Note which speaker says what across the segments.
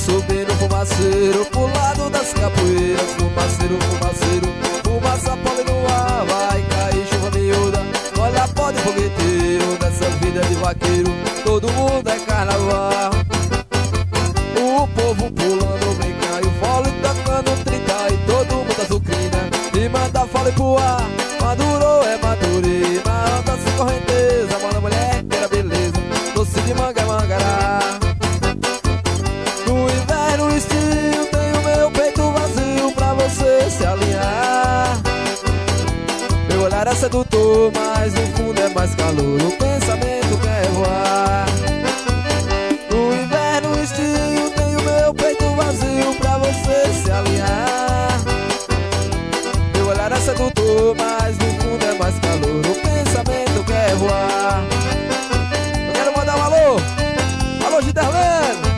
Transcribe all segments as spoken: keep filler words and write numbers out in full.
Speaker 1: subindo fumaceiro pro lado das capoeiras. Fumaceiro, fumaceiro, fumaça pole no ar. Vai cair chuva miúda, olha pó de fogueteiro. Nessa vida de vaqueiro, todo mundo é carnaval. O povo pulando, brincando, o fole tocando trinta e todo mundo azucrina. E manda fole pro ar, madurou é madurina. Anda sem correnteza, manda mulher que era beleza. Doce de manga é mangará. No inverno estilo, tenho meu peito vazio pra você se alinhar. Meu olhar é sedutor, mas no fundo é mais calor. O pensamento quer voar. No inverno estilo, tenho meu peito vazio pra você se alinhar. Meu olhar é sedutor, mas no fundo é mais calor. O pensamento quer voar. Eu quero mandar um alô. Alô, Giderlano.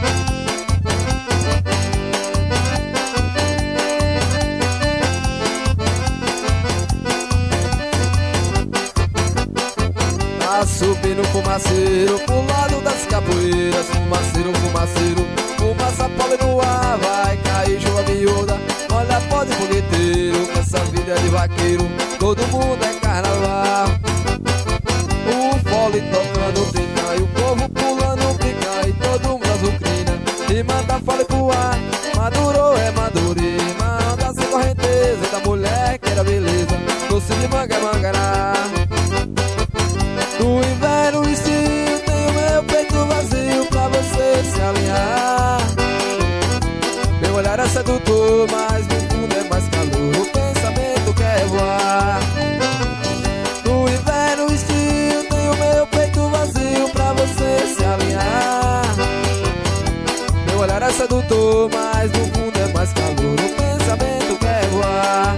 Speaker 1: Tá subindo fumaceiro pro lado das capoeiras. Fumaceiro, fumaceiro, fumaça pole no ar. Vai cair chuva miúda, olha pó de fogueteiro. Essa vida é de vaqueiro, todo mundo é carnaval. O fole tocando trinta e o povo pulando pica e todo mundo azucrina. E manda fole pro ar, madurou é madurina. Anda sem correnteza da mulher que era beleza. Doce de manga é mangará. No inverno estilo, tenho meu peito vazio pra você se alinhar. Meu olhar é sedutor, mas no fundo é mais calor. O pensamento quer voar. No inverno estilo, tenho meu peito vazio pra você se alinhar. Meu olhar é sedutor, mas no fundo é mais calor. O pensamento quer voar.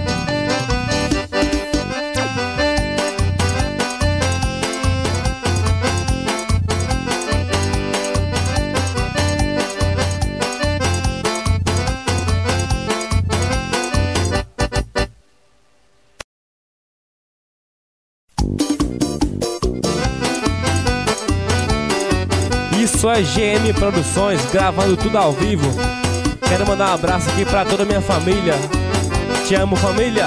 Speaker 2: Isso é G M Produções, gravando tudo ao vivo. Quero mandar um abraço aqui pra toda a minha família. Te amo, família.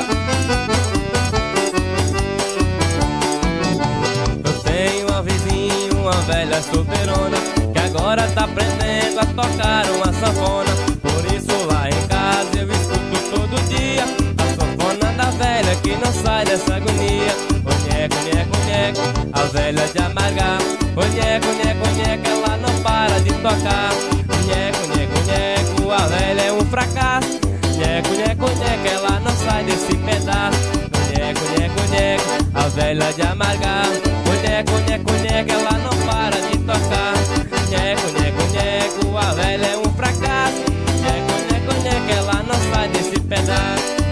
Speaker 3: Eu tenho uma vizinha, uma velha solteirona, que agora tá aprendendo a tocar uma sanfona. Por isso lá em casa eu escuto todo dia a sanfona da velha que não sai dessa agonia. Conheco, conheco, conheco, a velha de amargar. Conheco, conheco, conheco, ela não para de tocar. Conheco, conheco, conheco, a velha é um fracasso. Conheco, conheco, conheco, ela não sai desse pedaço. Conheco, conheco, conheco, a velha de amargar. Conheco, conheco, conheco, ela não para de tocar. Conheco, conheco, conheco, a velha é um fracasso. Conheco, conheco, conheco, ela não sai desse pedaço.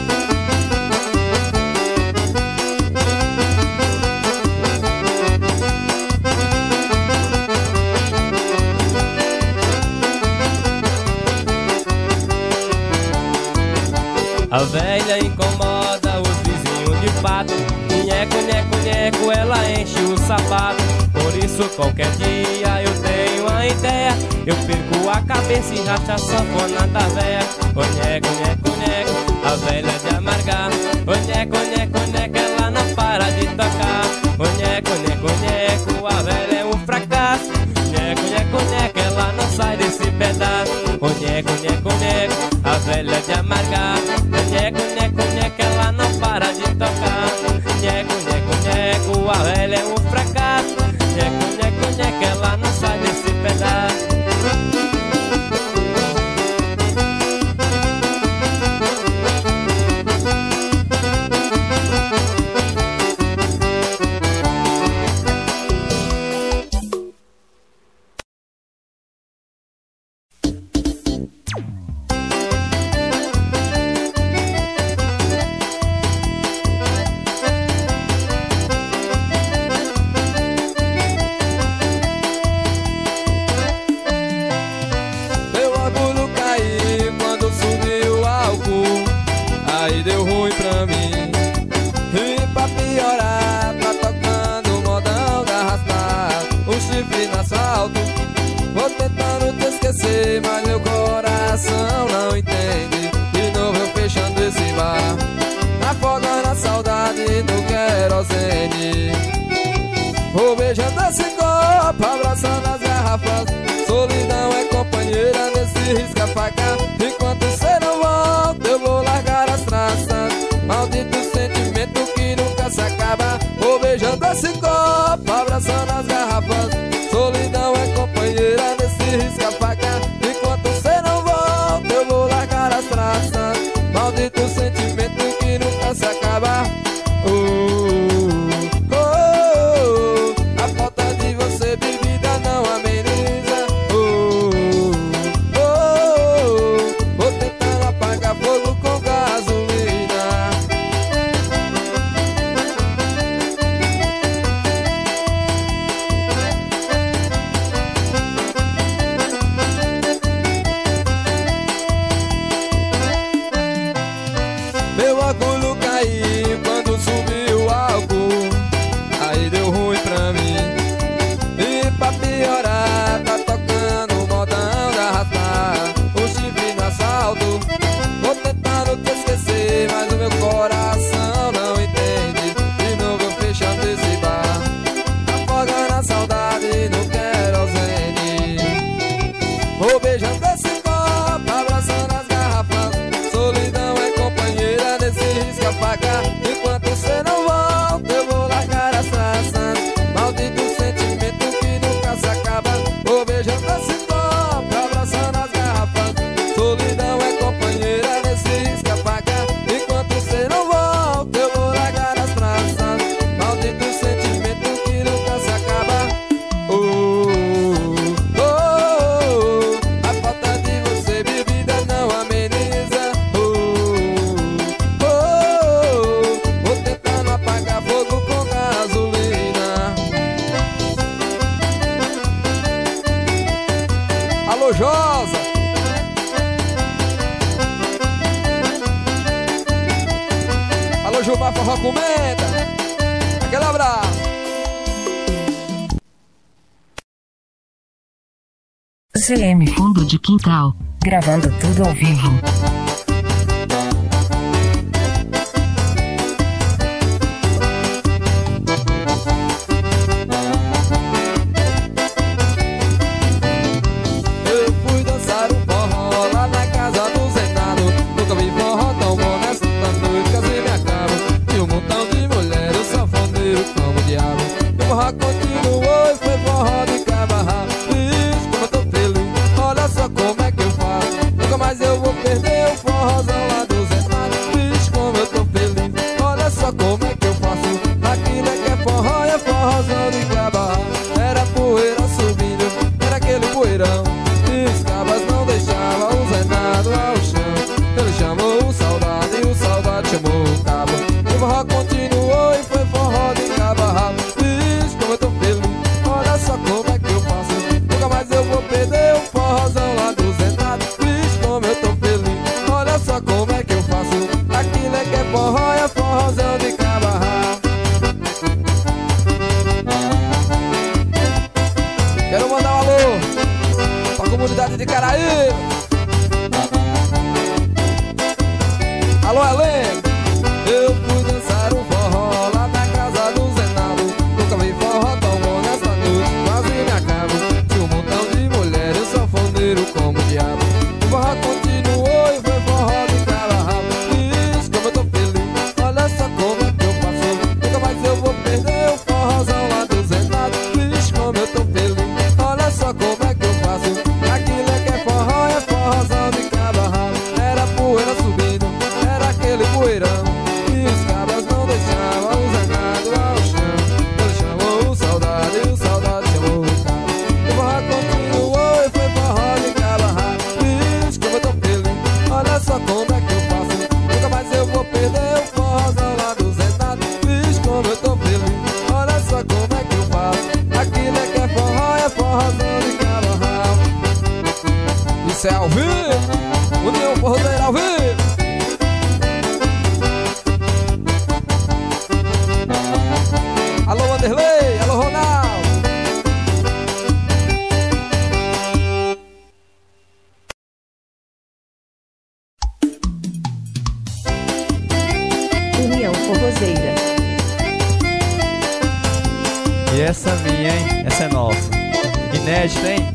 Speaker 3: A velha incomoda os vizinhos de fato. Nheco, nheco, nheco, ela enche o sapato. Por isso qualquer dia eu tenho a ideia, eu perco a cabeça e racha a sanfona da véia. Ô nheco, nheco, nheco, a velha de amargar. Ô nheco, nheco, nheco, ela não para de tocar. Ô nheco, nheco, nheco, a velha é um fracasso. Nheco, nheco, nheco, ela não sai desse pedaço. Ô nheco, nheco, nheco, a velha de amargar. Nheco, nheco, nheco, ela não para de tocar. Nheco, nheco, nheco, a velha é um fracasso. Nheco, nheco, nheco, ela não sai desse pedaço.
Speaker 1: Vou tentando te esquecer, mas meu coração coração não entende. De novo eu fechando esse bar, afogando a saudade no querosene. Vou beijando esse copo, abraçando as garrafas. Solidão é companheira nesse risca-faca. Enquanto cê não volta, eu vou largar as traças. Maldito sentimento que nunca se acaba. Vou beijando esse copo, abraçando as garrafas. Solidão é companheira nesse risca-faca. Enquanto cê não volta, eu vou largar as traças. Maldito sentimento que nunca se acaba. Oh, oh, oh, oh. A falta de você, bebida, não ameniza. Oh, oh, oh. Vou tentando apagar fogo com gasolina. Meu orgulho caiu quando subiu o álcool. Aí deu ruim pra mim. E pra piorar, tá tocando o modão da arrastar. O chifre no assalto. Vou tentando te esquecer, mas o meu coração não entende. De novo eu fechando esse bar, afogando a saudade no querosene. Vou beijando esse copo, abraçando as garrafas. Solidão é companheira nesse risca-faca. Enquanto cê não volta, eu vou largar as traças. Maldito sentimento que nunca se acaba. Vou beijando esse copo, abraçando as garrafas. Solidão é companheira nesse risca-faca. Enquanto cê não volta, eu vou largar as traças. Maldito sentimento que nunca se acaba. Oh, oh, oh, oh. A falta de você, bebida, não ameniza. Oh, oh, oh. Vou tentando apagar fogo com gasolina. Alô, Josa! Alô, Gilmar Forró comenta. Aquele abraço.
Speaker 4: C M Fundo de Quintal, gravando tudo ao vivo.
Speaker 1: Eu fui dançar um forró lá na casa do Zenado. Nunca vi forró tão bom nessa noite, quase me acabo. E um montão de mulheres, o sanfoneiro como o diabo. E o forró continuou e foi forró de cabarra. Vixe, como eu tô feliz, olha só como é que eu faço. Nunca mais eu vou perder o forrozão lá do Zenado. Vixe, como eu tô feliz, olha só como é que eu faço. Aquilo é que é forró e é forrozão de cabarra. Era poeira subindo, era aquele poeirão. E os cabas não deixavam o Zenado ao chão. Ele chamou o saudade e o saudade chamou o cabo. E o forró continuou e foi forró de cabarra. Vixe, como eu tô feliz, olha só como é que eu faço. Nunca mais eu vou perder o forrozão lá do Zenado. Vixe, como eu tô feliz, olha só como é que eu faço. Aquilo é que é forró e é forrozão de cabarra. Quero mandar um alô pra comunidade de Caraí. Alô, Helene. Eu fui dançar um forró lá na casa do Zenado. Nunca vi forró tão bom nessa noite, quase me acabo. Tinha um montão de mulheres, o sanfoneiro como o diabo. O forró continuou e foi forró de cabarra. Vixe, como eu tô feliz, olha só como é que eu faço. Nunca mais eu vou perder o forrozão lá do Zenado. Vixe, como eu tô feliz, olha só como é que eu faço. Aquilo é que é forró e é forrozão de cabarra. Era poeira subindo, era aquele poeirão. E os cabras não deixavam o Zenado ao chão. Ele chamou o saudade e o saudade chamou o cabo. O forró continuou e foi forró de cabarra. Vixe, como eu tô feliz, olha só como é que eu faço. Nunca mais eu vou perder o forrozão lá do Zenado. Vixe, como eu tô feliz, olha só como é que eu faço. Aquilo é que é forró e é forrozão de cabarra. Isso é ao vivo, União Forrozeira ao vivo. Alô, Wanderlei, alô, Ronaldo.
Speaker 5: essa minha, hein? Essa é nossa. Inédita, hein?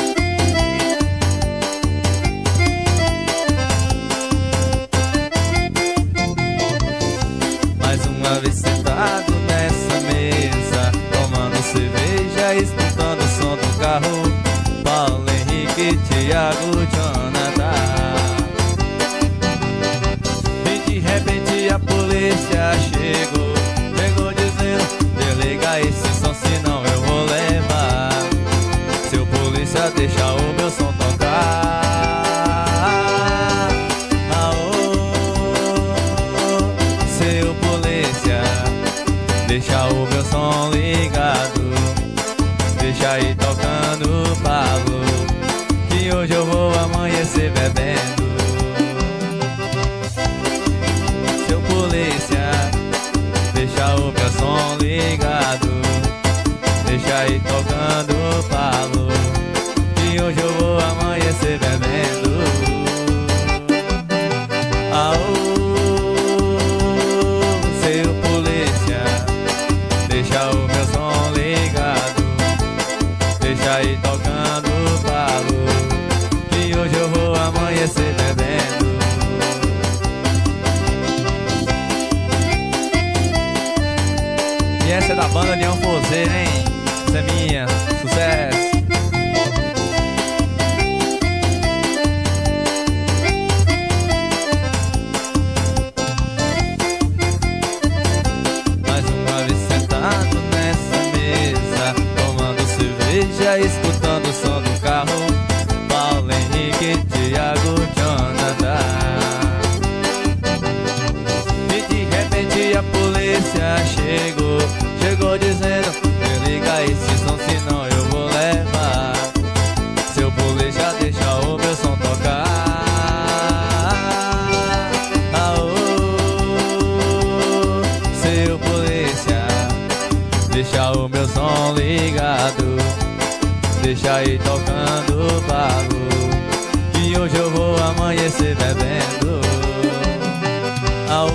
Speaker 5: Mais uma vez sentado nessa mesa, tomando cerveja, escutando o som do carro. Paulo Henrique, Thiago, Jonathan. E de repente a polícia chegou. Chegou dizendo: desliga esse som, senão eu vou levar. Seu polícia, deixa o meu som tocar. Seu polícia, deixa o meu som ligado. Deixa aí tocando, Pablo, que hoje eu vou amanhecer bebendo. Seu polícia, deixa o meu som ligado. Deixa aí tocando, Pablo, que hoje eu vou amanhecer bebendo. Aô, seu polícia, deixa o meu som ligado. Deixa aí tocando, Pablo, que hoje eu vou amanhecer bebendo. E essa é da banda União Forzeira, hein? Essa é minha, sucesso. Mais uma vez sentado nessa mesa, tomando cerveja, escutando o som do carro. Paulo Henrique, Thiago, Jonathan. E de repente a polícia chegou. Chegou dizendo: desliga esse som, senão eu vou levar. Seu polícia, deixa o meu som tocar. Aô, seu polícia, deixa o meu som ligado. Deixa aí tocando, Pablo, que hoje eu vou amanhecer bebendo. Aô,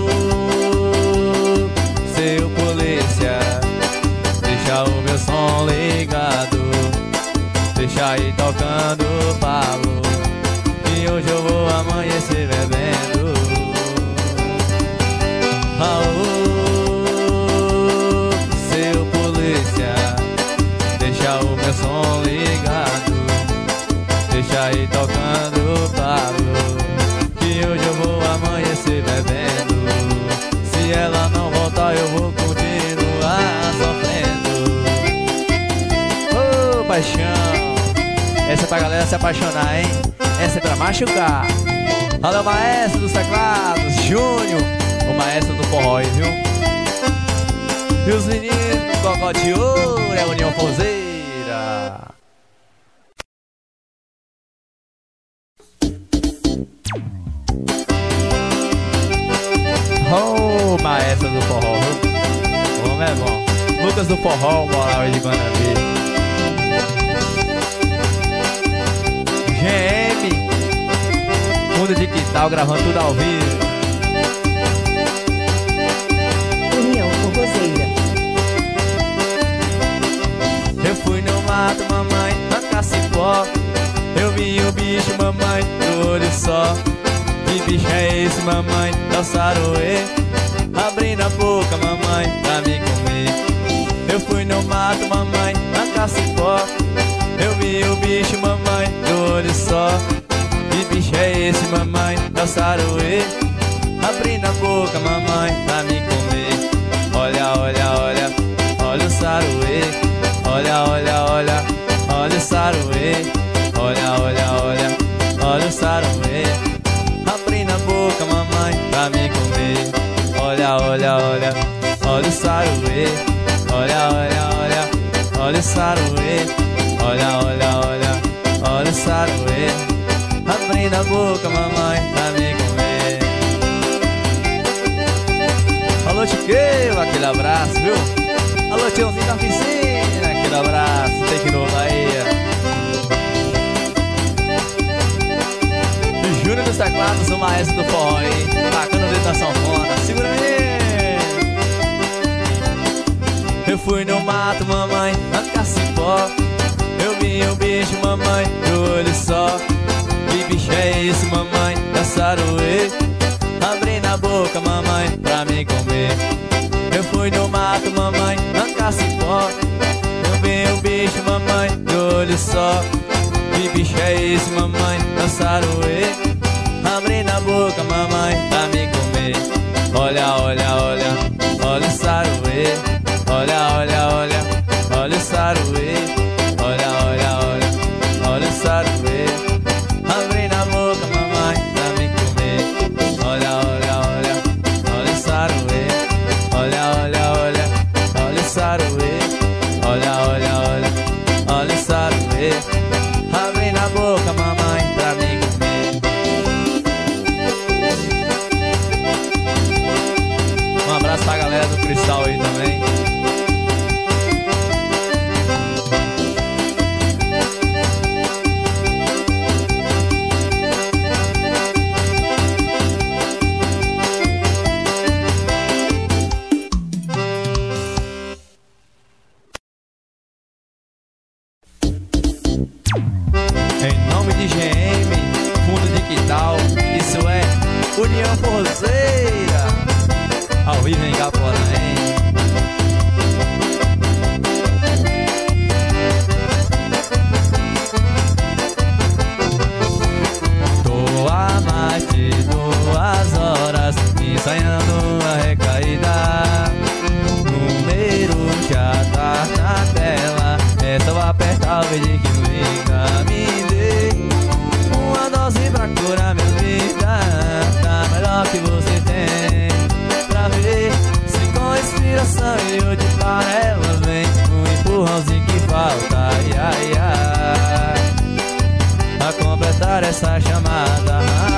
Speaker 5: seu polícia, deixa o meu som ligado. Deixa aí tocando, Pablo, que hoje eu vou amanhecer bebendo. Aô, seu polícia, deixa o meu som ligado. Deixa aí tocando, Pablo, que hoje eu vou amanhecer bebendo. Se ela não voltar, eu vou continuar sofrendo. Ô, oh, paixão, essa é pra galera se apaixonar, hein? Essa é pra machucar. Olha o maestro dos teclados, Júnior, o maestro do forró, viu? E os meninos do Cocó de Ouro é a União Forzeira. Oh, maestro do forró, o homem é bom. Lucas do forró, moral e de Guanabí. G M, fundo de quintal, gravando tudo ao vivo.
Speaker 4: União Forrozeira.
Speaker 5: Eu fui no mato, mamãe, arrancar cipó. Eu vi o bicho, mamãe, do olho só. Que bicho é esse, mamãe? É o saruê. Abrindo a boca, mamãe, pra me comer. Eu fui no mato, mamãe, arrancar cipó. Eu vi o bicho, mamãe, do olho só. Que bicho é esse, mamãe? É o saruê. Abrindo a boca, mamãe, pra me comer. Olha, olha, olha, olha o saruê. Olha, olha, olha, olha o saruê. Olha, olha, olha, olha o saruê. Abrindo a boca, mamãe, pra me comer. Olha, olha, olha, olha o saruê. Olha, olha, olha, olha o saruê. Olha, olha, olha, olha o saruê. Abrindo a boca, mamãe, pra me comer. Alô, Tiqueiro, aquele abraço, viu? Alô, Tiãozinho da oficina, aquele abraço. Tem que ir no Bahia. Júnior dos teclados, o maestro do forró aí, tacando o dedo na sanfona. Segura aí. Eu fui no mato, mamãe, arrancar cipó. Eu vi um bicho, mamãe, do olho só. Que bicho é esse, mamãe? É saruê. Abri na boca, mamãe, pra me comer. Eu fui no mato, mamãe, arrancar cipó. Eu vi um bicho, mamãe, do olho só. Que bicho é esse, mamãe? É saruê. Abri na boca, mamãe, pra me comer. Olha, olha, olha, olha o saruê. Olha, olha, olha, olha o saruê. Olha, olha, olha, olha o saruê. Abri na boca, mamãe, pra me comer. Olha, olha, olha, olha o saruê. Olha, olha, olha, olha o saruê. Olha, olha, olha, olha o saruê. Abri na boca, mamãe, pra me comer. Um abraço pra galera do Cristal aí também. Em nome de G M, fundo de quintal, isso é União Forrozeira, ao vivo em Caporém. Tô há mais de duas horas ensaiando a recaída. Número já tá na tela, é só apertar o vídeo que liga. Me dê uma dose pra curar minha vida, tá melhor que você tem. Pra ver se com inspiração eu de para ela vem um empurrãozinho que falta, ai, ai, ai, pra completar essa chamada.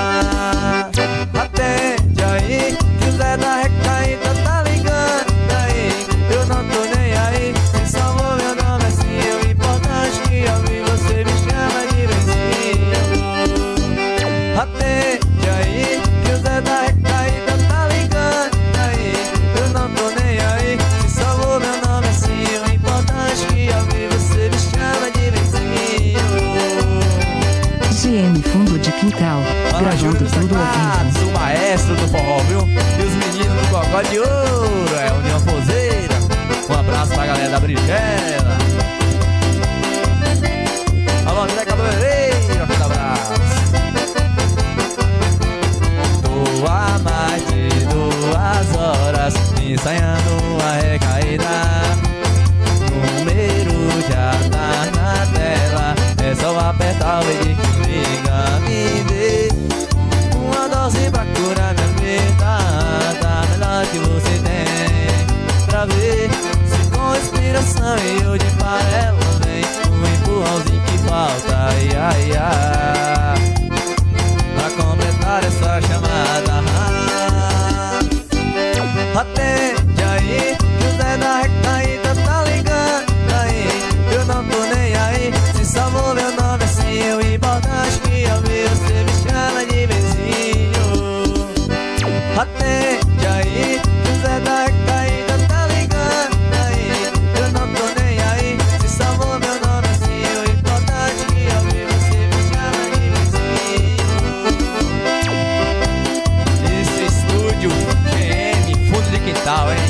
Speaker 5: Atende aí, que o Zé da recaída tá ligando aí. Eu não tô nem aí, se salvou meu nome assim. O importante que ao mim você me chama de vizinho. Atende aí, que o Zé da recaída tá ligando aí. Eu não tô nem aí, se salvou meu nome assim. O importante que ao mim você me chama de vizinho.
Speaker 4: G M Fundo de Quintal, gravando tudo ao vivo.
Speaker 5: O maestro do forró, viu? E os meninos do Gogó de Ouro, é União Forrozeira. Um abraço pra galera da Brigela. Alô, André Cabeleireiro, aquele abraço. Tô há mais de duas horas ensaiando a recaída. Número já tá na tela, é só apertar o vídeo que liga. Me dê uma dose pra curar minha vida, tá melhor que você tem. Pra ver se com inspiração eu de para ela vem um empurrãozinho que falta, ai, ai, ai, pra completar essa chamada. Atende aí, que o Zé da recaída tá ligando aí. Eu não tô nem aí, se salvou meu nome assim. O importante que eu vi você me chama de vizinho. Atende aí, que o Zé da recaída tá ligando aí. Eu não tô nem aí, se salvou meu nome assim. O importante que eu vi você me chama de vizinho. Esse estúdio G M, fundo de quintal, hein?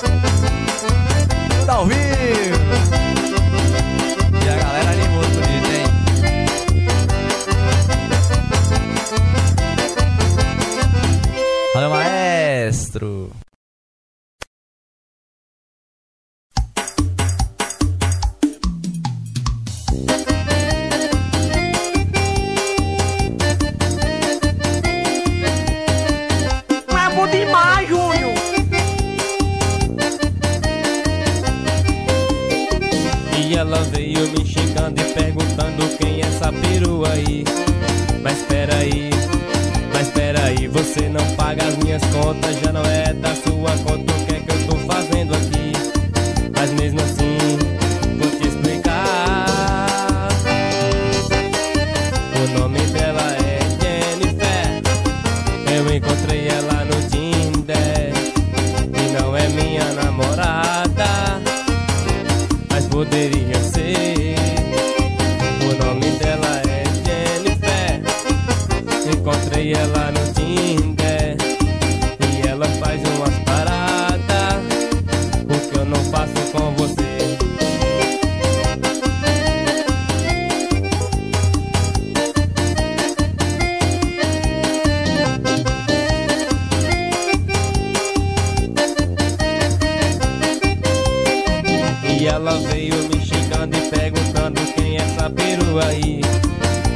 Speaker 5: Tudo ao vivo. E a galera animou bonito, hein? Valeu, maestro!
Speaker 6: Brabo demais, Júnior!
Speaker 3: E ela veio me xingando e perguntando quem é essa perua aí. Mas espera aí, mas espera aí, você não paga as minhas contas, já não é da sua conta, o que é que eu tô fazendo aqui? Mas mesmo assim, vou te explicar. O nome dela é Jennifer, eu encontrei ela no Tinder e não é minha namorada.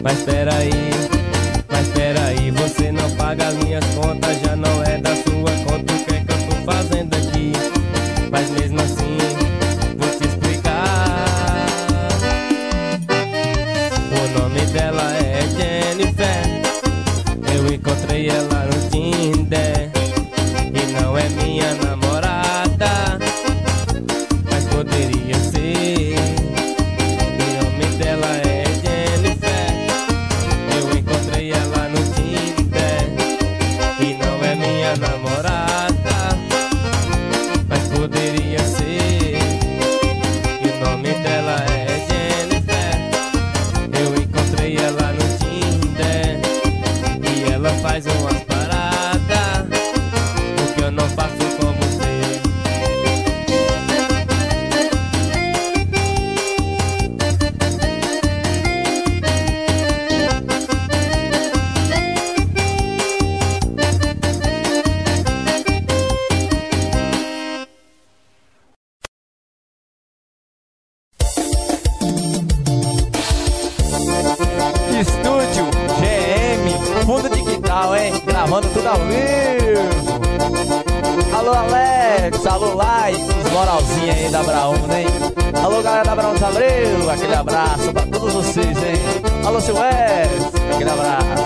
Speaker 3: Mas peraí, mas peraí, você não paga as minhas contas, já não é da sua conta, o que é que eu tô fazendo aqui? Mas mesmo assim, vou te explicar. O nome dela é Jennifer, eu encontrei ela no Tinder. E não é minha namorada, mas poderia ser. O nome dela é Jennifer, eu encontrei ela no Tinder. E não é minha namorada, mas poderia ser. E o nome dela é Jennifer, eu encontrei ela no Tinder. E ela faz umas paradas, porque eu não faço com você.
Speaker 5: Estúdio G M, fundo de quintal, hein? Gravando tudo ao vivo. Alô Alex, alô Lai, os moralzinhos aí da Brauna, hein? Alô galera da Brauna Abreu, aquele abraço pra todos vocês, hein? Alô Silvestre, aquele abraço.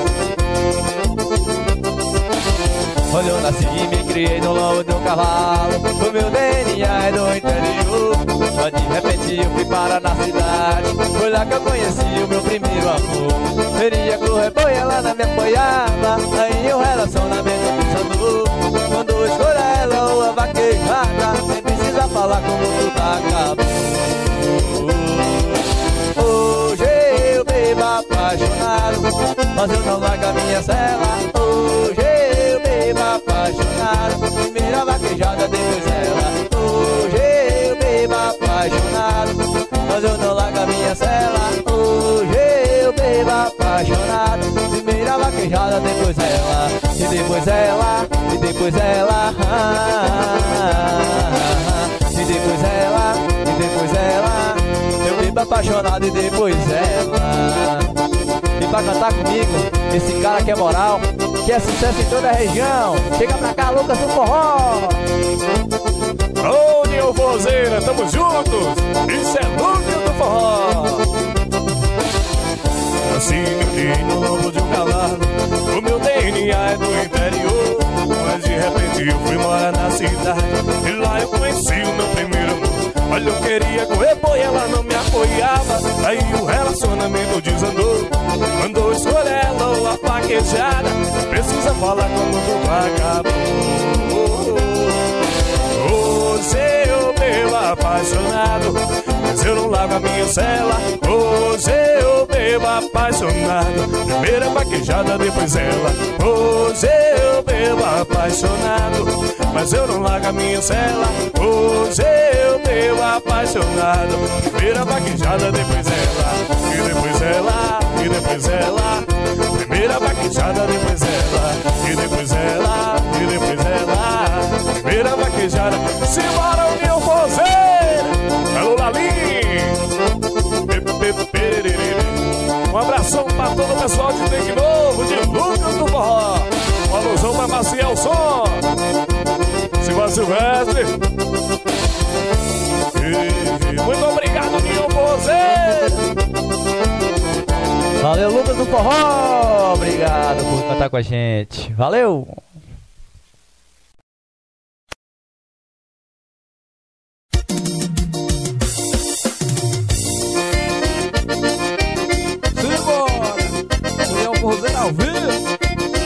Speaker 5: Olha, eu nasci e me criei no lombo de um cavalo. O meu D N A é do interior, mas de repente eu fui parar na cidade. Foi lá que eu conheci o meu primeiro amor. Feria com reboi, ela não me apoiava. Aí o relacionamento funcionou. Quando eu escolho ela ou a vaquejada, nem precisa falar como tudo acabou. Hoje eu bebo apaixonado, mas eu não largo a minha cela. Hoje eu bebo apaixonado, primeira vaquejada depois ela. Hoje eu bebo apaixonado, mas eu não largo a minha cela. Hoje eu bebo apaixonado, primeira vaquejada depois ela. E depois ela, e depois ela, e depois ela, e depois ela. Eu bebo apaixonado e depois ela. E pra cantar comigo, esse cara que é moral, que é sucesso em toda a região. Chega pra cá, Lucas do Forró.
Speaker 2: Ô, Nil Vozeira, tamo juntos. Isso é Lucas do Forró. Assim eu no lombo de um cavalo. O meu D N A é do interior, mas de repente eu fui morar na cidade. E lá eu conheci o meu primeiro amor. Olha, eu queria correr, boi, ela não me apoiava. Aí o relacionamento desandou. Mandou escolher ela ou a paquejada, precisa falar como tudo acabou. Hoje eu bebo apaixonado, mas eu não largo a minha cela. Hoje eu bebo apaixonado, primeira vaquejada depois ela. Hoje eu bebo apaixonado, mas eu não largo a minha cela. Hoje eu bebo apaixonado, primeira vaquejada depois ela. E depois ela, e depois ela, primeira vaquejada depois ela. E depois ela, e depois ela, primeira vaquejada. Simbora o Nil Vozeira, alô Lalim. Um abração pra todo o pessoal de Tem Novo, de Lucas do Forró. Um alusão pra Maciel Som, Silva Silvestre. E muito obrigado, Nil Vozeira.
Speaker 5: Valeu, Lucas do Forró. Obrigado por cantar com a gente. Valeu.
Speaker 1: Forrozeiro ao vivo.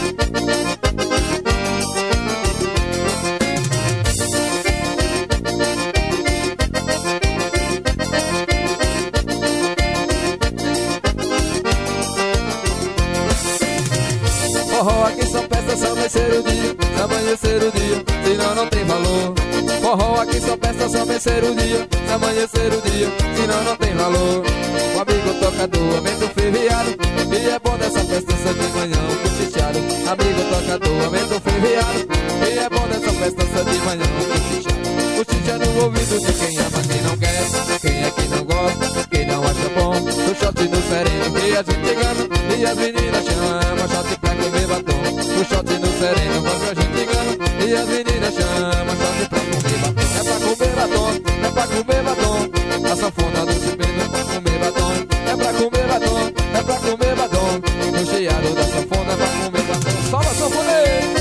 Speaker 1: Forró aqui só peça se amanhecer o dia, se amanhecer o dia, senão não tem valor. Forró aqui só peça se amanhecer o dia, se amanhecer o dia, senão não tem valor. O amigo tocador, aumenta o ferviado, e é bom dessa festa ser de manhã um cochichado. Amigo tocador, aumenta o ferviado, e é bom dessa festa ser de manhã um cochichado. Cochicha no ouvido de quem ama, quem não quer, quem é que não gosta, quem não acha bom. No shot no sereno, e a gente chegando, e as meninas chamam shot pra comer batom. O shot no sereno faz a gente engana. E as meninas chamam shot pra comer batom. É pra comer batom, é pra comer batom. A sanfona do cipendo é pra comer batom. É pra comer batom, é pra comer batom. No chiado da sanfona é pra comer batom. Salva a sanfoneira!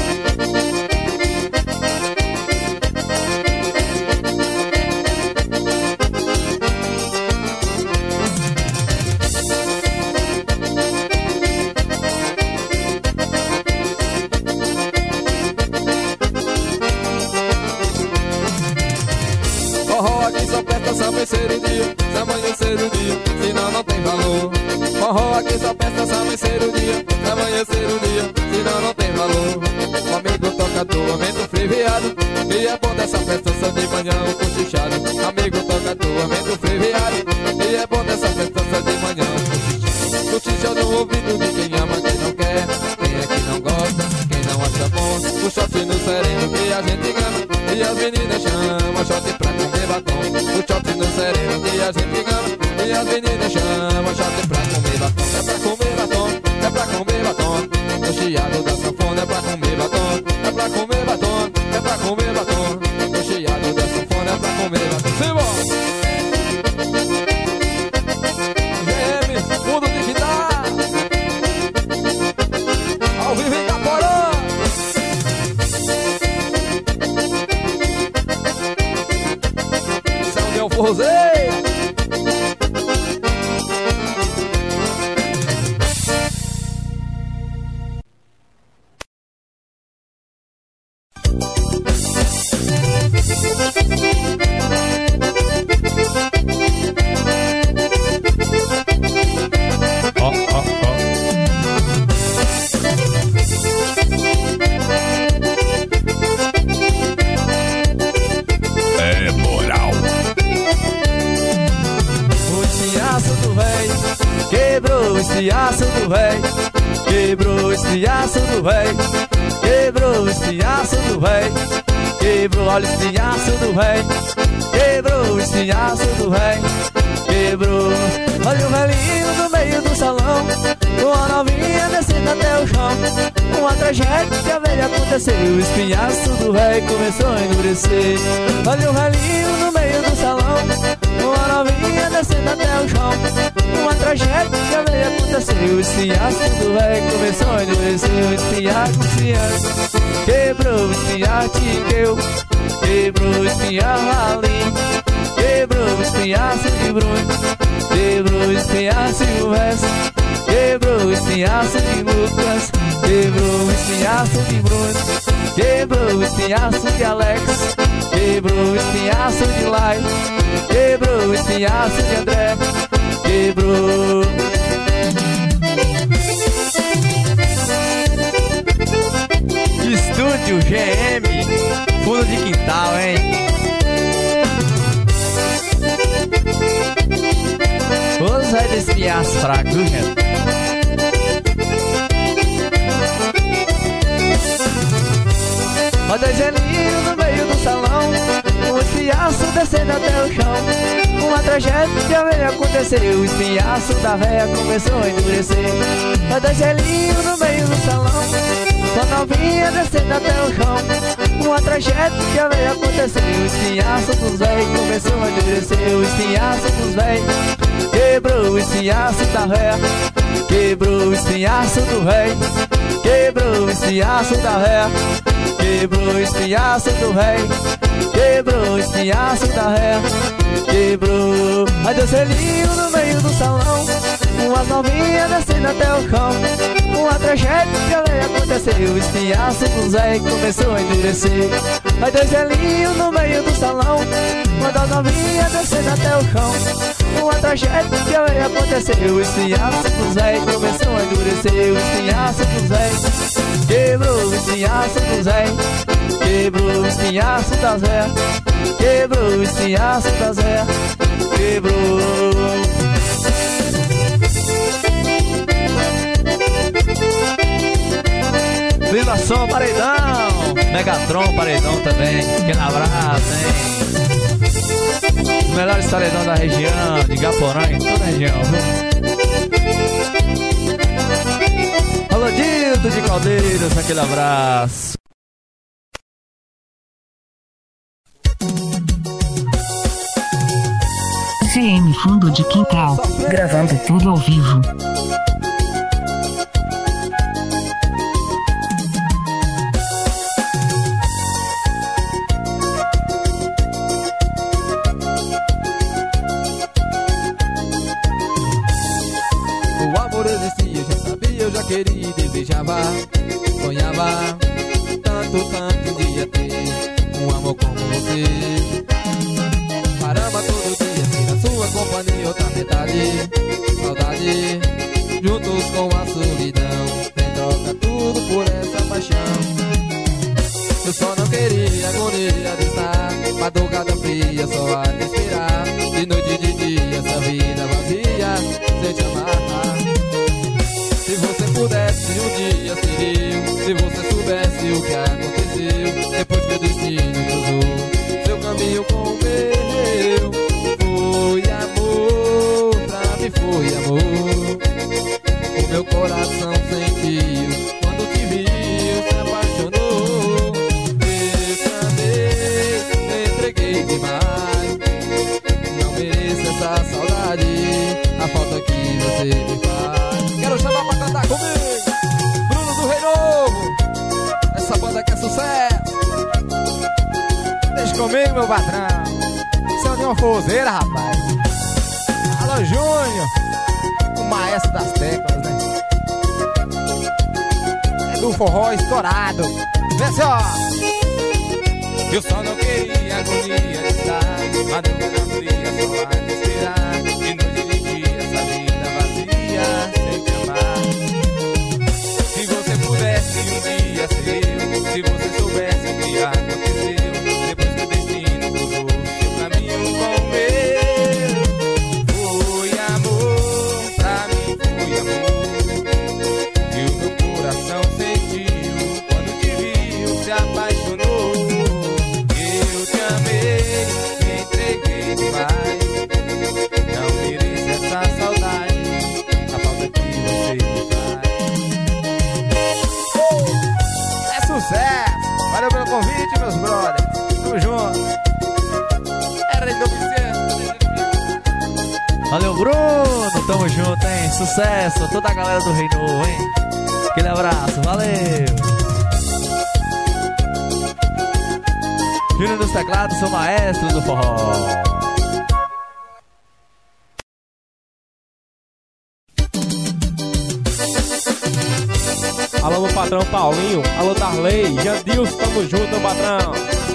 Speaker 1: Se amanhecer o dia, se amanhecer o dia, senão não tem valor. Forró aqui só presta se amanhecer o dia, se amanhecer o dia, senão não tem valor. O amigo tocador, aumenta o freviado, e é bom dessa festa só de manhã um cochichado. Amigo tocador, aumenta o freviado, e é bom dessa festa só de manhã um cochichado. Cochicha no ouvido de quem ama, quem não quer, quem é que não gosta, quem não acha bom. O shot no sereno que a gente engana, e as meninas chamam shot pra comer batom. O shot no sereno que a gente engana, e as meninas chamam shot pra comer batom. É pra comer batom, é pra comer batom. O chiado da sanfona é pra comer batom. É pra comer batom, é pra comer batom. O chiado da sanfona é pra comer batom. Simbora! Gêmeos, fundo de guitarra, ao vivo em Caporã. São meu forrozeiro.
Speaker 5: Espinhaço do véi, quebrou o espinhaço do véi, quebrou o espinhaço do véi, quebrou, olha o espinhaço do véi, quebrou o espinhaço do véi, quebrou. Olha o velhinho no meio do salão, uma novinha descendo até o chão. Uma tragédia veio acontecer, o espinhaço do véi começou a endurecer. Olha o velhinho no meio do salão, uma novinha descendo até o chão. Uma tragédia veio acontecer, o espinhaço do véi começou a endurecer. O espinhaço, o espinhaço, quebrou o espinhaço eu, quebrou o espinhaço ali, quebrou o espinhaço de Bruno, quebrou o espinhaço e o Wes, quebrou o espinhaço de Lucas, quebrou o espinhaço de Bruno, quebrou o espinhaço de Alex, quebrou o espinhaço de Lai, quebrou o espinhaço de André, quebrou. Estúdio G M, fundo de quintal, hein? Vamos sair desse espinhaço fraco, viu, gente? Olha dois gelinhos no meio do salão, um espinhaço descendo até o chão. Uma tragédia veio acontecer, o espinhaço da véia começou a endurecer. Olha dois gelinhos no meio do salão, só novinha descendo até o chão. Uma tragédia veio acontecer, o espinhaço dos véi começou a endurecer. O espinhaço dos véi quebrou o espinhaço da véia, quebrou o espinhaço do véi, quebrou o espinhaço da véia, quebrou o espinhaço do véi, quebrou o espinhaço da véia, quebrou. Aí deu selinho no meio do salão, umas novinhas descendo até o chão. Uma tragédia veio acontecer, o espinhaço dos véi começou a endurecer. Aí dois gelinhos no meio do salão, uma das novinhas descendo até o chão. Uma tragédia veio acontecer, o espinhaço dos véi começou a endurecer. O espinhaço dos véi quebrou, o espinhaço dos véi quebrou, o espinhaço das véias quebrou, o espinhaço das véias quebrou. Vibração, paredão, Megatron, paredão também, aquele abraço, hein? Os melhores paredão da região, de Gaporã, em toda a região, viu? Caldeiros, aquele abraço.
Speaker 4: C M Fundo de Quintal, gravando tudo ao vivo.
Speaker 1: O amor existia, eu já sabia, eu já queria e desejava. Sonhava tanto, tanto um dia ter um amor como você. Caramba, todo dia ter a sua companhia, outra metade. Saudade, juntos com a solidão. Tem troca tudo por essa paixão. Eu só não queria a agonia de estar madrugada fria, só a te esperar. De noite e de dia, essa vida vazia, sem te amar. Se você pudesse um dia ser eu, se você soubesse o que aconteceu depois que o destino cruzou seu caminho com o meu. Foi amor, pra mim foi amor. O meu coração sentiu quando te viu, se apaixonou. Eu te amei, me entreguei demais. Não mereço essa saudade, a falta que você me faz. Quero chamar pra cantar comigo Bruno do Rei Novo. Essa banda que é sucesso. Deixa comigo, meu patrão. Seu de uma forrozeira, rapaz. Alô, Júnior, o maestro das teclas, né? É do forró estourado. Vê só. Eu só não queria agonia de estar madrugada fria, só a te esperar. De noite e de dia, essa vida vazia, sem te amar. Se você pudesse um dia ser eu, se você soubesse o que aconteceu depois que o destino cruzou seu caminho com o meu. Foi amor, pra mim foi amor. E o meu coração sentiu quando te viu, se apaixonou. Eu te amei, me entreguei demais. Não mereço essa saudade, a falta que você me faz. uh! É sucesso! Valeu pelo convite, meus brothers. Tamo junto. Era de
Speaker 5: Valeu, Bruno, tamo junto, hein? Sucesso, toda a galera do Rei Novo, hein? Aquele abraço, valeu! Júnior dos teclados, sou maestro do forró.
Speaker 3: Alô, meu patrão Paulinho, alô, Darley, Jandilson, tamo junto, meu patrão.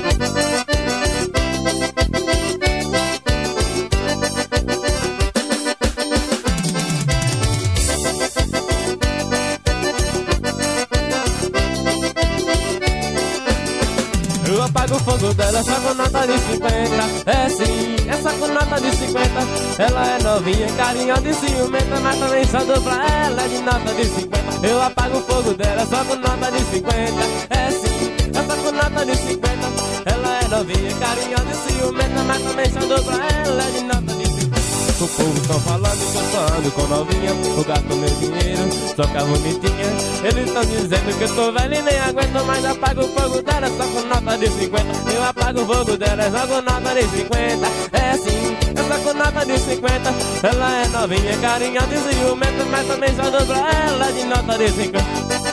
Speaker 3: Eu apago o fogo dela só com nota de cinquenta. É sim, essa com nota de cinquenta. Ela é novinha, carinhosa e ciumenta, mas também só dou pra ela de nota de cinquenta. Eu apago o fogo dela só com nota de cinquenta. É sim, essa com nota de cinquenta. Ela é novinha, carinhosa e ciumenta, mas também só dou pra ela de nota de cinquenta. O povo tão falando que eu só ando com novinha, eu gasto meu dinheiro, só que a bonitinha. Eles tão dizendo que eu tô velho e nem aguento mais. Apago o fogo dela só com nota de cinquenta. Eu apago o fogo dela só com nota de cinquenta. É sim, essa com nota de cinquenta. Ela é novinha, carinhosa e ciumenta, mas também só dou pra ela de nota de cinquenta.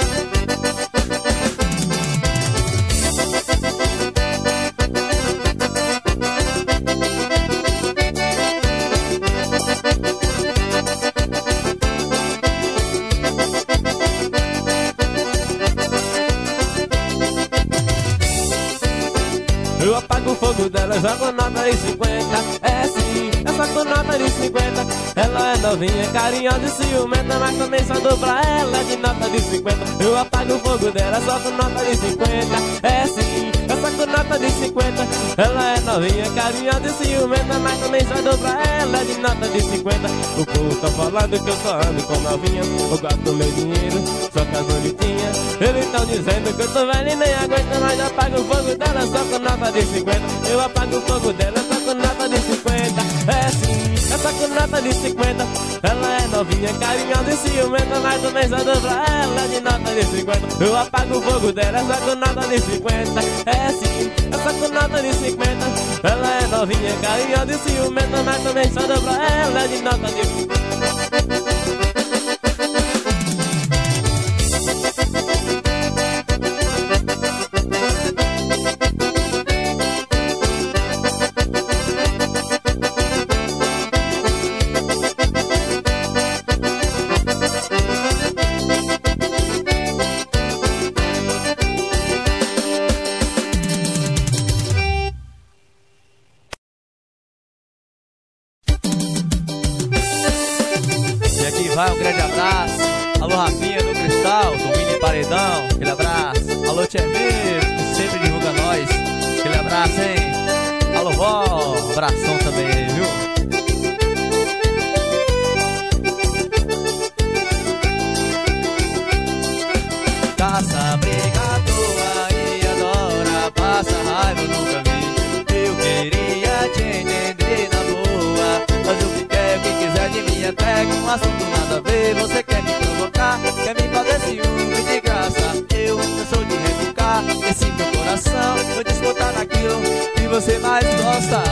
Speaker 3: Eu apago o fogo dela, jogo nota de cinquenta. É sim, essa com nota de cinquenta. Ela é novinha, carinhosa e ciumenta, mas também só dou pra ela de nota de cinquenta. Eu apago o fogo dela, só com nota de cinquenta. É sim, essa com nota de cinquenta. Ela é novinha, carinhosa e ciumenta, mas também só dou pra ela de nota de cinquenta. O povo tá falando que eu só ando com novinha, eu gasto meu dinheiro, só com as bonitinhas. Eles tão dizendo que eu tô velho e nem aguento mais. Apago o fogo dela só com nota de cinquenta. Eu apago o fogo dela só com nota de cinquenta. É sim, essa com nota de cinquenta. Ela é novinha, carinhosa e ciumenta, mas também só dou pra ela de nota nota de cinquenta. Eu apago o fogo dela, só com nota de cinquenta. É sim, é só com nota de cinquenta. Ela é novinha, carinhosa e ciumenta, mas também só dá pra ela de nota de cinquenta.
Speaker 5: Vai, um grande abraço. Alô, Rafinha do Cristal, do Mini Paredão, aquele abraço. Alô, Tchevir, que sempre divulga nós, aquele abraço, hein. Alô, vó, abração também aí, viu? Caça, briga à toa e adora, passa raiva, eu nunca vi. Eu queria te entender na boa, mas o que quer, o que quiser de mim é pega um assunto nada a ver. Você quer me provocar, quer me fazer ciúme de graça. Eu não sou de reeducar esse meu coração, vou descontar naquilo que você mais gosta.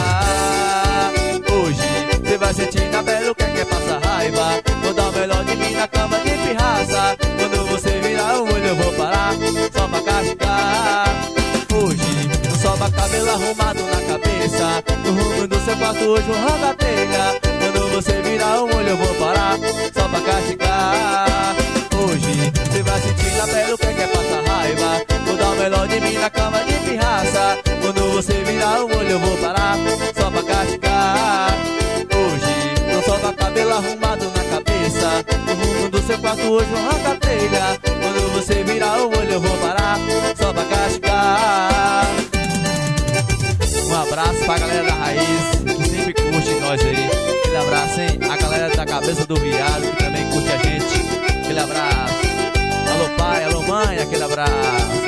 Speaker 5: Hoje você vai sentir na pele o que é que passa raiva. Vou dar o melhor de mim na cama de pirraça. Quando você virar o olho eu vou parar, só pra castigar. Hoje não sobra cabelo arrumado na cabeça. No rumo do seu quarto hoje eu rango a telha. Quando você virar o olho eu vou parar, só pra castigar. Hoje você vai sentir na pele o que é que passa raiva. Vou dar o melhor de mim na cama de pirraça. Quando você virar o olho eu vou parar, só pra castigar. Hoje não sobra cabelo arrumado na cabeça. No rumo do seu quarto hoje eu rango a telha. Quando você virar o olho eu vou parar, só pra castigar. Um abraço pra galera da Raiz, que sempre curte nós aí. Aquele abraço, hein? A galera da Cabeça do Viado, que também curte a gente. Aquele abraço. Alô pai, alô mãe, aquele abraço.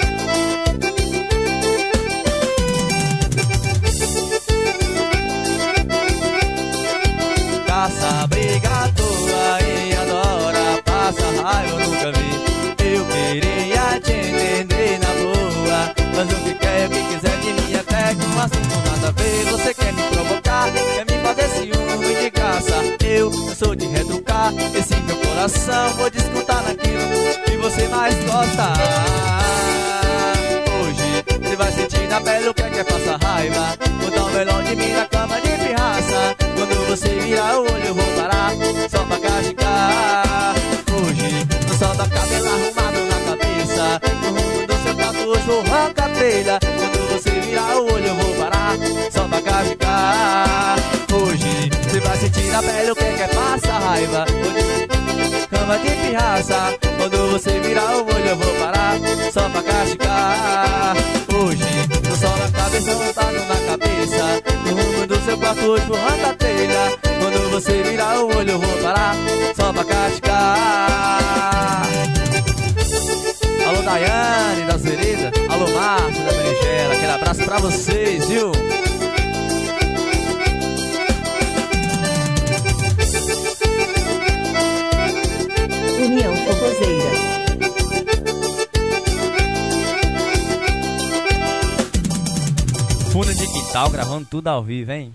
Speaker 5: Caça, briga à toa e adora, passa raiva, eu nunca vi. Eu queria te entender na boa, mas o que quer, o que quiser de mim até que um assunto nada a ver. Você quer me provocar, quer me fazer ciúme de graça. Eu não sou de retrucar esse meu coração, vou descontar naquilo que você mais gosta. Hoje você vai sentir na pele o que é que passa raiva. Vou dar o melhor de mim na cama de pirraça. Quando você virar o olho eu vou parar, só pra castigar. Hoje não solta cabelo arrumado na cabeça. No rumo do seu quarto hoje vou arrancar a telha. Quando você virar o olho eu vou parar, só pra castigar. Hoje você vai sentir na pele o que é que passa raiva. Cama de pirraça. Quando você virar o olho eu vou parar, só pra castigar. Hoje não sobra cabeça montado na cabeça. No rumo do seu quarto hoje vou arrancar a telha. Quando você virar o olho eu vou parar, só pra castigar. Alô Daiane da Zerida, alô Márcio da Berinjela, aquele abraço pra vocês, viu?
Speaker 4: União Forrozeira.
Speaker 5: Fundo de Quintal, gravando tudo ao vivo, hein?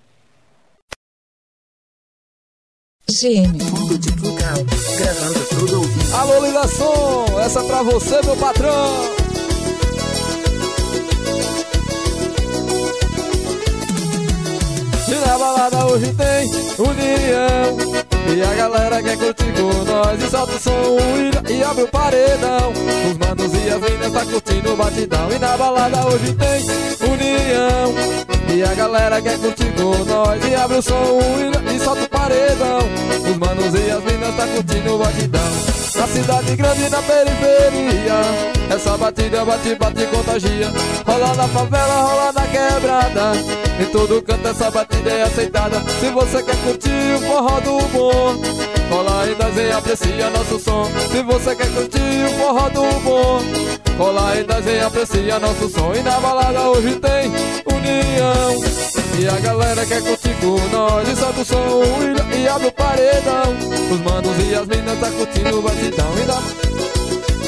Speaker 4: G M Fundo de Quintal, gravando tudo ao vivo.
Speaker 1: Alô, ligação, essa é pra você, meu patrão. E na balada hoje tem união, e a galera quer curtir com nós. E solta o som e abre o paredão. Os manos e as meninas tá curtindo o batidão. E na balada hoje tem união, e a galera quer curtir com nós. E abre o som e solta o paredão. Os manos e as meninas tá curtindo o batidão. Na cidade grande e na periferia, essa batida bate, bate, contagia. Rola na favela, rola na quebrada, em todo canto essa batida é aceitada. Se você quer curtir o forró do bom, cola aí nós e aprecia nosso som. Se você quer curtir o forró do bom, cola aí nós e aprecia nosso som. E na balada hoje tem união, e a galera quer curtir com nós. E solta o som e, e abre o paredão. Os manos e as minas tá curtindo o batidão. E na...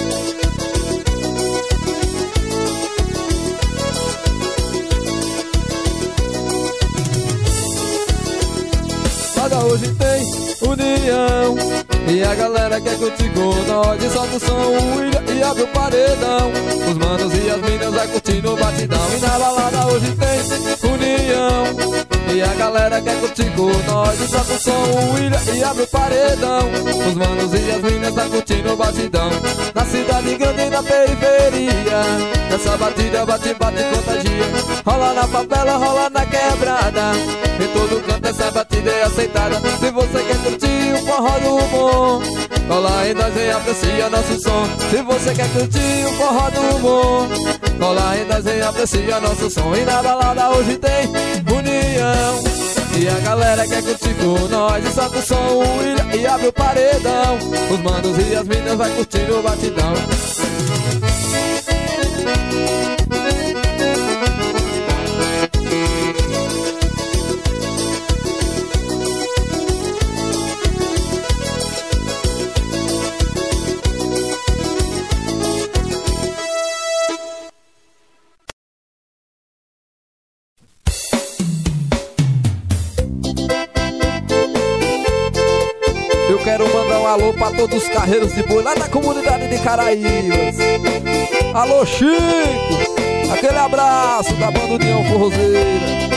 Speaker 1: balada hoje tem união, e a galera quer curtir com nós. E solta o som, o William e abre o paredão. Os manos e as minas vai curtindo o batidão. E na balada hoje tem união, e a galera quer curtir com nós. E solta o som, o William e abre o paredão. Os manos e as minas vai curtindo o batidão. Na cidade grande e na periferia, nessa batida bate, bate, contagia. Rola na favela, rola na quebrada, em todo canto essa batida é aceitada. Se você quer curtir o forró do bom, cola aí nós e aprecia nosso som. Se você quer curtir o forró do bom, cola aí nós e aprecia nosso som. E na balada hoje tem união, e a galera quer curtir com nós. E solta o som, o William e abre o paredão. Os manos e as minas vai curtir o batidão. Quero mandar um alô pra todos os carreiros de boi lá da comunidade de Caraíbas. Alô, Chico! Aquele abraço da banda União Forrozeira.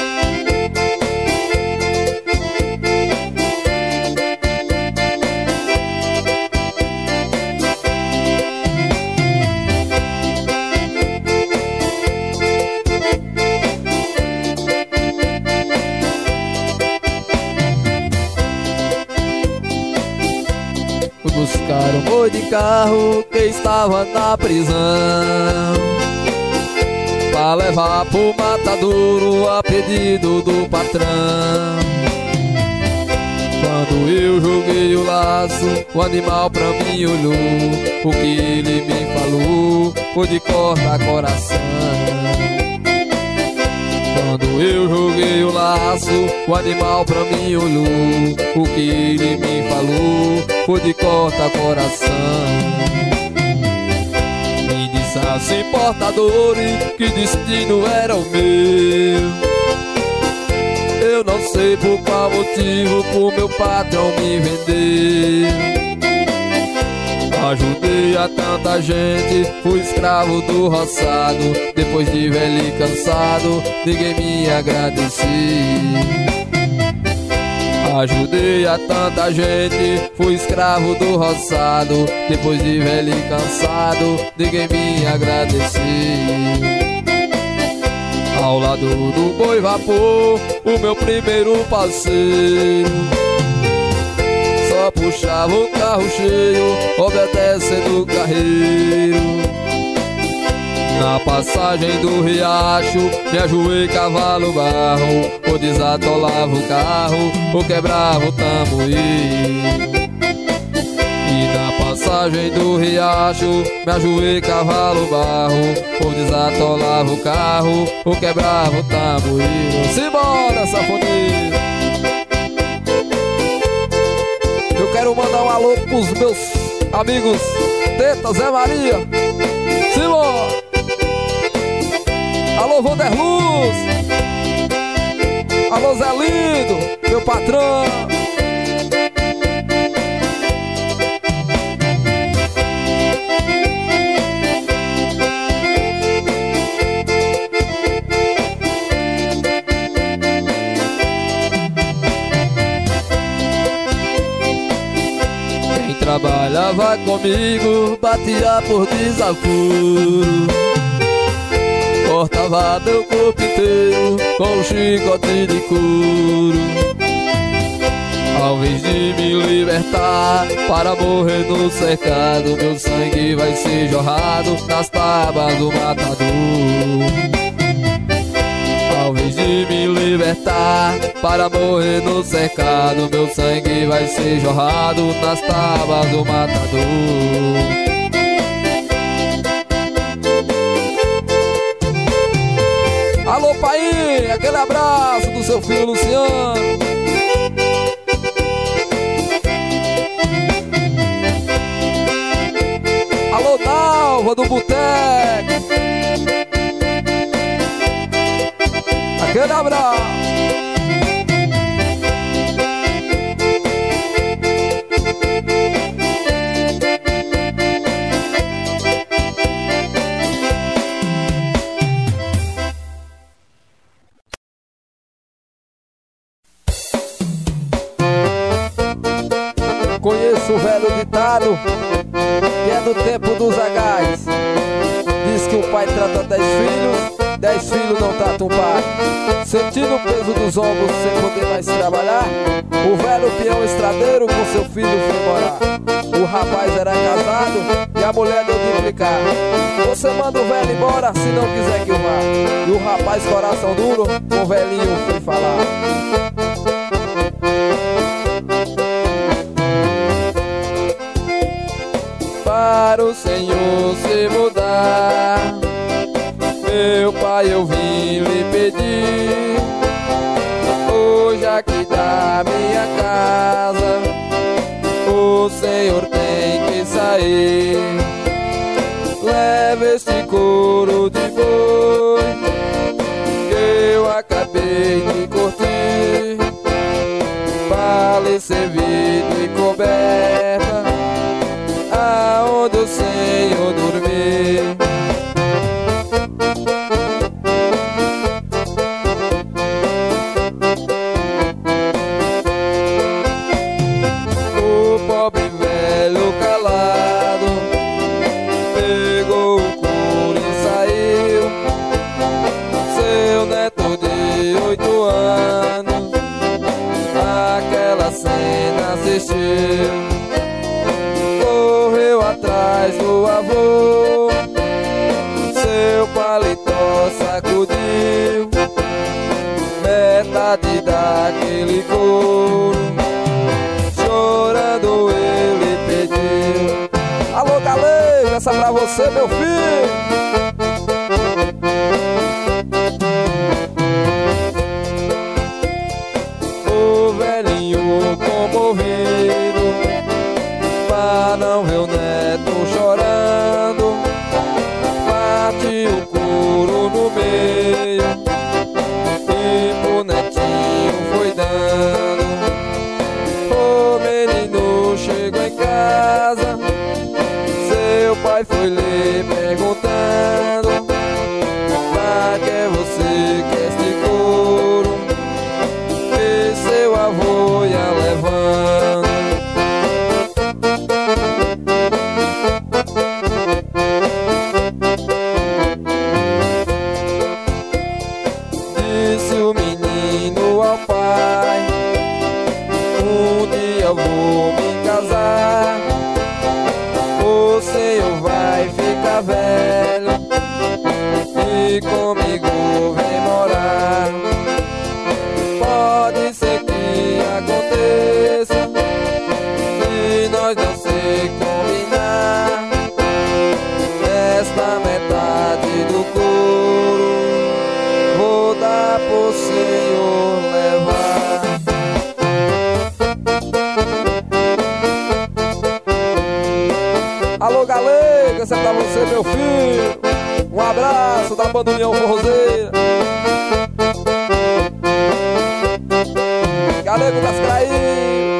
Speaker 1: Buscaram boi de carro que estava na prisão, pra levar pro matadouro a pedido do patrão. Quando eu joguei o laço, o animal pra mim olhou. O que ele me falou foi de cortar coração. Quando eu joguei o laço, o animal pra mim olhou. O que ele me falou foi de corta coração. Me disse assim, portadores, que destino era o meu. Eu não sei por qual motivo pro meu patrão me vender. Ajudei a tanta gente, fui escravo do roçado. Depois de velho e cansado, ninguém me agradeceu. Ajudei a tanta gente, fui escravo do roçado. Depois de velho e cansado, ninguém me agradeceu. Ao lado do boi vapor, o meu primeiro parceiro, só puxava o carro cheio, obedecendo o carreiro. Na passagem do riacho, me ajoei cavalo barro, ou desatolava o carro, ou quebrava o tamoeiro. E na passagem do riacho, me ajoei cavalo barro, ou desatolava o carro, ou quebrava o tamoeiro. Simbora, safoneiro! Eu quero mandar um alô pros meus amigos Teta, Zé Maria. Simbora! Alô, Vanderluz! Alô, Zé Lindo, meu patrão! Quem trabalhava comigo batia por desaforo, cortava meu corpo inteiro com um chicote de couro. Ao invés de me libertar para morrer no cercado, meu sangue vai ser jorrado nas tábuas do matador. Ao invés de me libertar para morrer no cercado, meu sangue vai ser jorrado nas tábuas do matador. Alô, pai, aquele abraço do seu filho Luciano. Alô, Dalva do Boteco. Aquele abraço. ditado que é do tempo dos agais. Diz que o pai trata dez filhos, dez filhos não tratam o pai. Sentindo o peso dos ombros sem poder mais trabalhar, o velho peão estradeiro com seu filho foi morar. O rapaz era casado e a mulher deu de implicar: você manda o velho embora se não quiser que eu vá. E o rapaz, coração duro, com o velhinho foi falar: para o Senhor se mudar, meu pai, eu vim lhe pedir. Hoje aqui da minha casa o Senhor tem que sair. Leva este couro de boi que eu acabei de curtir, para lhe servido e coberta aonde o Senhor dormir. O pobre velho calado pegou o couro e saiu. Seu neto de oito anos aquela cena assistiu. Correu atrás do avô, seu paletó sacudiu, metade daquele couro, chorando ele pediu. Alô, galera, essa pra você, meu filho. O velhinho comovido, pra não ver o neto chorando, parte o couro no meio e pro netinho foi dando. O menino chegou em casa, seu pai foi lhe perguntando: pra que você quer este couro? E seu avô ia levando. Disse o menino ao pai: um dia eu vou me casar, o Senhor vai ficar velho e comigo vem morar. Pode ser que aconteça e nós não se combinar, esta metade do couro vou dar pro Senhor levar. Alô, galega, essa é pra você, meu filho. Um abraço da Banda União Forrozeira. Galego das Craíras.